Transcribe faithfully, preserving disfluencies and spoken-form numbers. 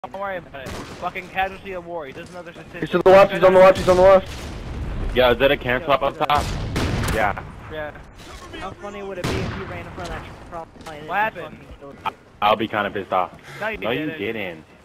Don't worry about it. Fucking casualty of war. He doesn't know there's a He's to the left, he's on the left, he's on the left. Yo, is that a camp swap up top? Yeah. Yeah. How funny would it be if you ran in front of that truck? What happened? I'll be kind of pissed off. No, you No, you didn't. didn't.